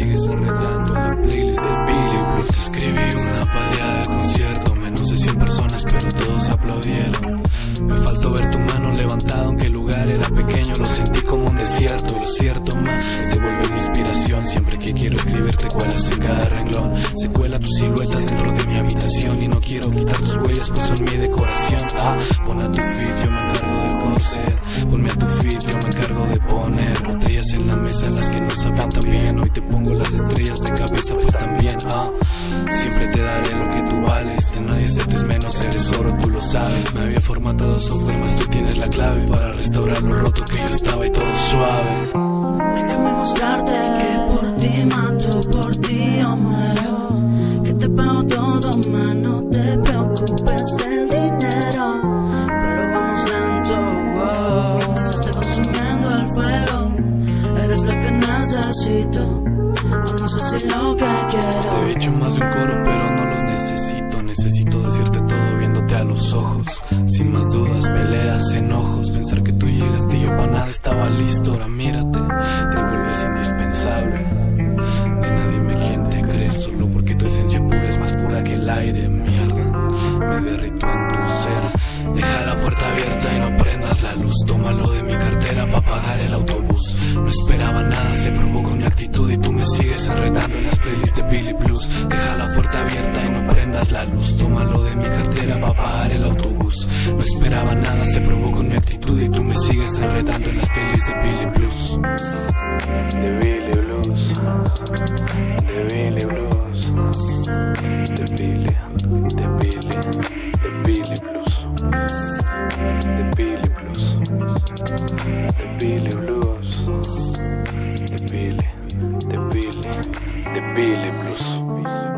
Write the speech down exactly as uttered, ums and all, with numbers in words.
sigues enredando en la playlist de Billy Blue. Te escribí una paliada de concierto, menos de cien personas pero todos aplaudieron. Me faltó ver tu mano levantada aunque el lugar era pequeño, lo sentí como un desierto. Lo cierto más, te vuelve mi inspiración, siempre que quiero escribirte cuelas en cada renglón. Se cuela tu silueta dentro de mi habitación y no quiero quitar tus huellas pues son mi decoración. Ah, pon a tu feed, yo me encargo del corset. Ponme a tu feed, yo me encargo de poner botellas en la mesa en las que nos hablan también. Hoy te pongo las estrellas de cabeza pues también. Ah, siempre te daré lo que tú vales, de nadie aceptes menos, eres oro, tú lo sabes. Me había formatado software, más tú tienes la clave para restaurar lo roto que yo estaba y todo suave. Déjame mostrarte que por ti mato, por ti yo muero, que te pago todo, ma, no te preocupes del dinero, pero vamos lento, oh. Se está consumiendo el fuego, eres lo que necesito, mas no sé si lo que quiero. Te he hecho más de un coro pero no los necesito, necesito decirte todo viéndote a los ojos, sin más dudas, peleas, enojos, pensar que tú llegaste y yo pa' nada estaba listo. Ahora mírate, te vuelves indispensable. Nena, dime quién te crees, solo porque tu esencia pura es más pura que el aire. Mierda, me derrito en tu ser. Deja la puerta abierta y no prendas la luz. Tómalo de mi cartera pa' pagar el autobús. No esperaba nada, se probó con mi actitud y tú me sigues enredando en las playlists de Billy Blues. Deja la puerta abierta y no prendas la luz. Tómalo de mi cartera pa' pagar el autobús. No esperaba nada, se probó con mi actitud y tú me sigues enredando en las playlists de Billy Blues. De Billy Blues, de Billy Blues, de Billy, de Billy, de Billy Blues, de Billy Blues, de Billy Blues, de Billy, de Billy, de Billy Blues.